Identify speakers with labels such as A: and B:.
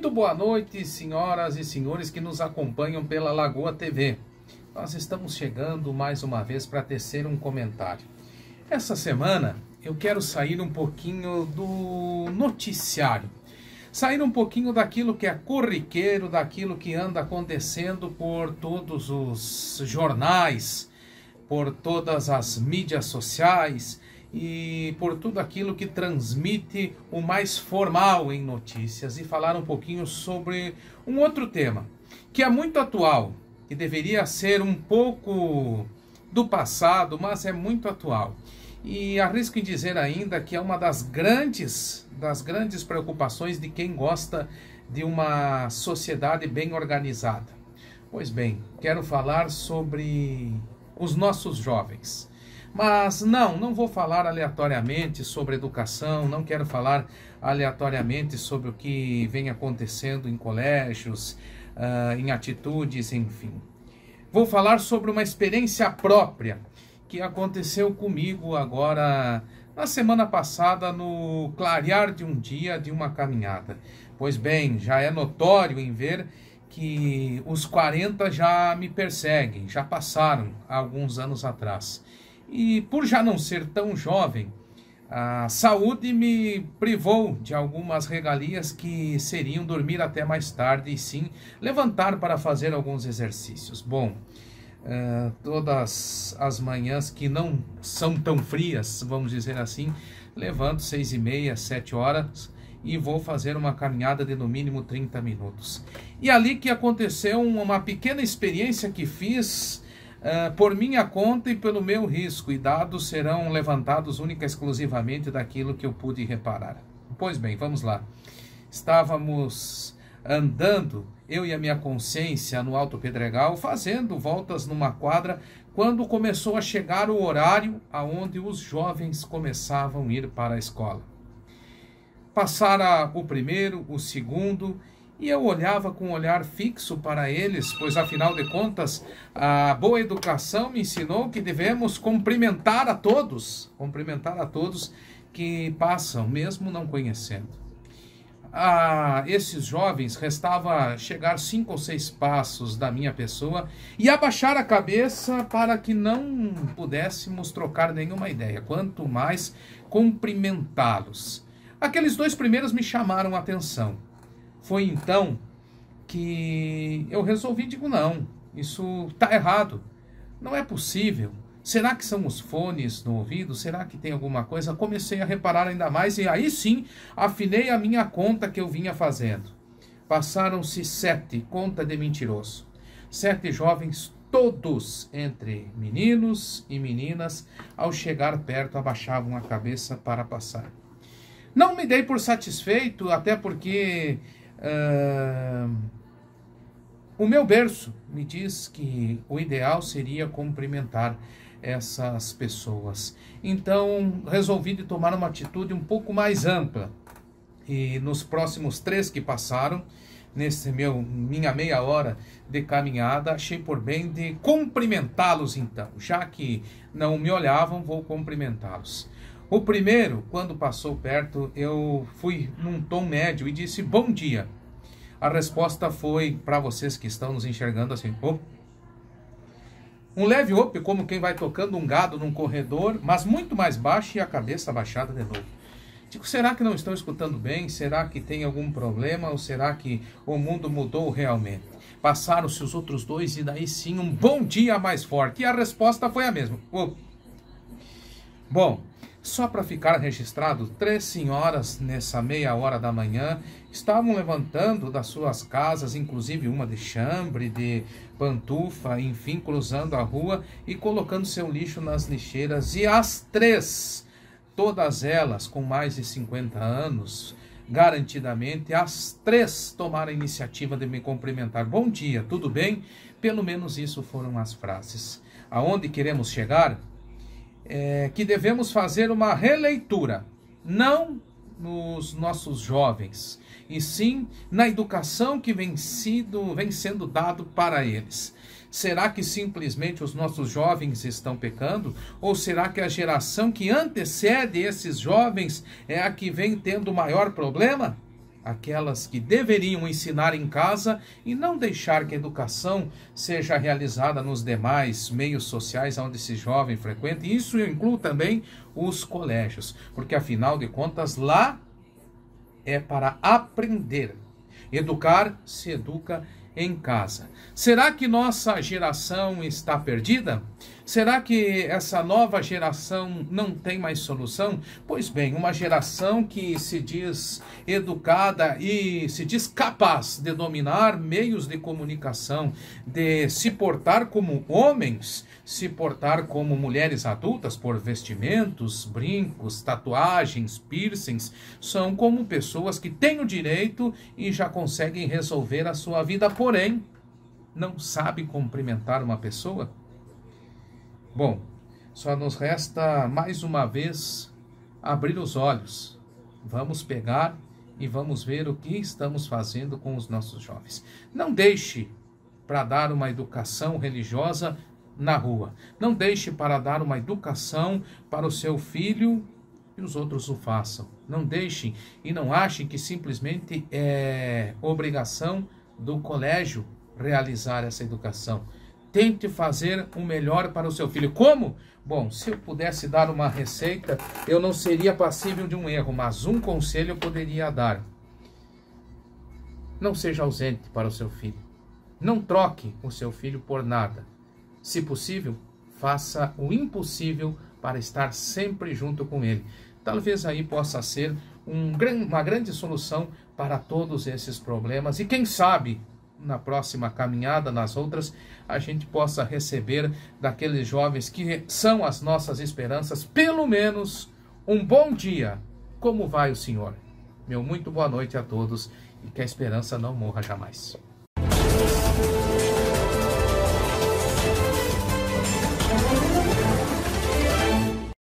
A: Muito boa noite, senhoras e senhores que nos acompanham pela Lagoa TV. Nós estamos chegando mais uma vez para tecer um comentário. Essa semana eu quero sair um pouquinho do noticiário, sair um pouquinho daquilo que é corriqueiro, daquilo que anda acontecendo por todos os jornais, por todas as mídias sociais e por tudo aquilo que transmite o mais formal em notícias, e falar um pouquinho sobre um outro tema que é muito atual, que deveria ser um pouco do passado, mas é muito atual. E arrisco em dizer ainda que é uma das grandes preocupações de quem gosta de uma sociedade bem organizada. Pois bem, quero falar sobre os nossos jovens. Mas não vou falar aleatoriamente sobre educação, não quero falar aleatoriamente sobre o que vem acontecendo em colégios, em atitudes, enfim. Vou falar sobre uma experiência própria que aconteceu comigo agora, na semana passada, no clarear de um dia de uma caminhada. Pois bem, já é notório em ver que os 40 já me perseguem, já passaram há alguns anos atrás. E por já não ser tão jovem, a saúde me privou de algumas regalias que seriam dormir até mais tarde e sim levantar para fazer alguns exercícios. Bom, todas as manhãs que não são tão frias, vamos dizer assim, levanto 6h30, 7 horas e vou fazer uma caminhada de no mínimo 30 minutos. E ali que aconteceu uma pequena experiência que fiz por minha conta e pelo meu risco, e dados serão levantados única e exclusivamente daquilo que eu pude reparar. Pois bem, vamos lá. Estávamos andando, eu e a minha consciência, no Alto Pedregal, fazendo voltas numa quadra, quando começou a chegar o horário aonde os jovens começavam a ir para a escola. Passara o primeiro, o segundo, e eu olhava com um olhar fixo para eles, pois afinal de contas, a boa educação me ensinou que devemos cumprimentar a todos que passam, mesmo não conhecendo. A esses jovens restava chegar 5 ou 6 passos da minha pessoa e abaixar a cabeça para que não pudéssemos trocar nenhuma ideia, quanto mais cumprimentá-los. Aqueles 2 primeiros me chamaram a atenção. Foi então que eu resolvi, não, isso está errado, não é possível. Será que são os fones no ouvido? Será que tem alguma coisa? Comecei a reparar ainda mais e aí sim afinei a minha conta que eu vinha fazendo. Passaram-se 7, conta de mentiroso. 7 jovens, todos entre meninos e meninas, ao chegar perto abaixavam a cabeça para passar. Não me dei por satisfeito, até porque o meu berço me diz que o ideal seria cumprimentar essas pessoas. Então resolvi de tomar uma atitude um pouco mais ampla. E nos próximos 3 que passaram, minha meia hora de caminhada, achei por bem de cumprimentá-los então. Já que não me olhavam, vou cumprimentá-los. O primeiro, quando passou perto, eu fui num tom médio e disse bom dia. A resposta foi, para vocês que estão nos enxergando assim, op. Um leve op, como quem vai tocando um gado num corredor, mas muito mais baixo e a cabeça abaixada de novo. Digo, será que não estão escutando bem? Será que tem algum problema? Ou será que o mundo mudou realmente? Passaram-se os outros 2 e daí sim um bom dia mais forte. E a resposta foi a mesma. Op. Bom, só para ficar registrado, 3 senhoras nessa meia hora da manhã estavam levantando das suas casas, inclusive uma de chambre, de pantufa, enfim, cruzando a rua e colocando seu lixo nas lixeiras. E as 3, todas elas com mais de 50 anos, garantidamente, as 3 tomaram a iniciativa de me cumprimentar. Bom dia, tudo bem? Pelo menos isso foram as frases. Aonde queremos chegar? Que devemos fazer uma releitura, não nos nossos jovens, e sim na educação que vem sendo dado para eles. Será que simplesmente os nossos jovens estão pecando? Ou será que a geração que antecede esses jovens é a que vem tendo o maior problema? aquelas que deveriam ensinar em casa e não deixar que a educação seja realizada nos demais meios sociais onde esse jovem frequenta. E isso inclui também os colégios, porque afinal de contas lá é para aprender. Educar se educa em casa. Será que nossa geração está perdida? Será que essa nova geração não tem mais solução? Pois bem, uma geração que se diz educada e se diz capaz de dominar meios de comunicação, de se portar como homens, se portar como mulheres adultas, por vestimentos, brincos, tatuagens, piercings, são como pessoas que têm o direito e já conseguem resolver a sua vida, porém, não sabe cumprimentar uma pessoa? Bom, só nos resta mais uma vez abrir os olhos. Vamos pegar e vamos ver o que estamos fazendo com os nossos jovens. Não deixe para dar uma educação religiosa na rua. Não deixe para dar uma educação para o seu filho e os outros o façam. Não deixem e não achem que simplesmente é obrigação do colégio realizar essa educação. Tente fazer o melhor para o seu filho. Como? Bom, se eu pudesse dar uma receita, eu não seria passível de um erro, mas um conselho eu poderia dar. Não seja ausente para o seu filho. Não troque o seu filho por nada. Se possível, faça o impossível para estar sempre junto com ele. Talvez aí possa ser uma grande solução para todos esses problemas. E quem sabe, na próxima caminhada, nas outras, a gente possa receber daqueles jovens que são as nossas esperanças, pelo menos um bom dia. Como vai o senhor? Meu muito boa noite a todos e que a esperança não morra jamais.